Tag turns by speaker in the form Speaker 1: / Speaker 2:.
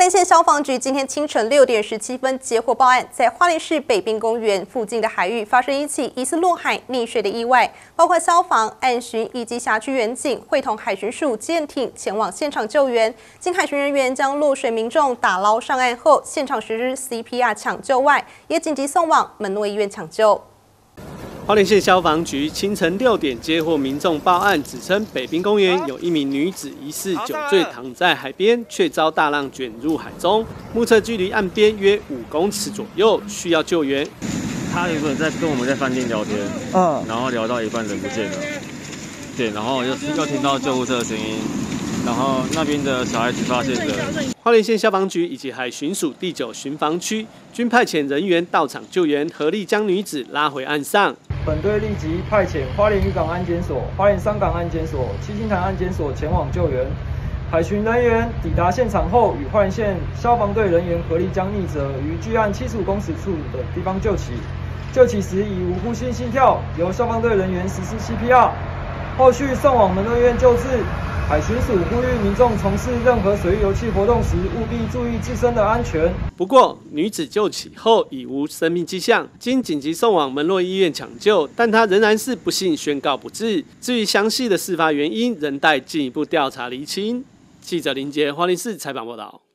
Speaker 1: 莲县消防局今天清晨6点17分接获报案，在花莲市北滨公园附近的海域发生一起疑似落海溺水的意外，包括消防、岸巡以及辖区员警会同海巡署舰艇前往现场救援。经海巡人员将落水民众打捞上岸后，现场实施 CPR 抢救外，也紧急送往门诺医院抢救。
Speaker 2: 花莲县消防局清晨6点接获民众报案，指称北滨公园有一名女子疑似酒醉躺在海边，却遭大浪卷入海中，目测距离岸边约5公尺左右，需要救援。
Speaker 3: 他原本在跟我们在饭店聊天，然后聊到一半人不见了，对，然后又听到救护车的声音，然后那边的小孩子发现人。
Speaker 2: 花莲县消防局以及海巡署第9巡防区均派遣人员到场救援，合力将女子拉回岸上。
Speaker 4: 本队立即派遣花莲渔港安检所、花莲商港安检所、七星潭安检所前往救援。海巡人员抵达现场后，与花莲县消防队人员合力将溺者于距岸75公尺处的地方救起。救起时已无呼吸、心跳，由消防队人员实施 CPR， 后续送往门诺医院救治。 海巡署呼吁民众从事任何水域游憩活动时，务必注意自身的安全。
Speaker 2: 不过，女子救起后已无生命迹象，经紧急送往门诺医院抢救，但她仍然是不幸宣告不治。至于详细的事发原因，仍待进一步调查厘清。记者林杰花莲市采访报道。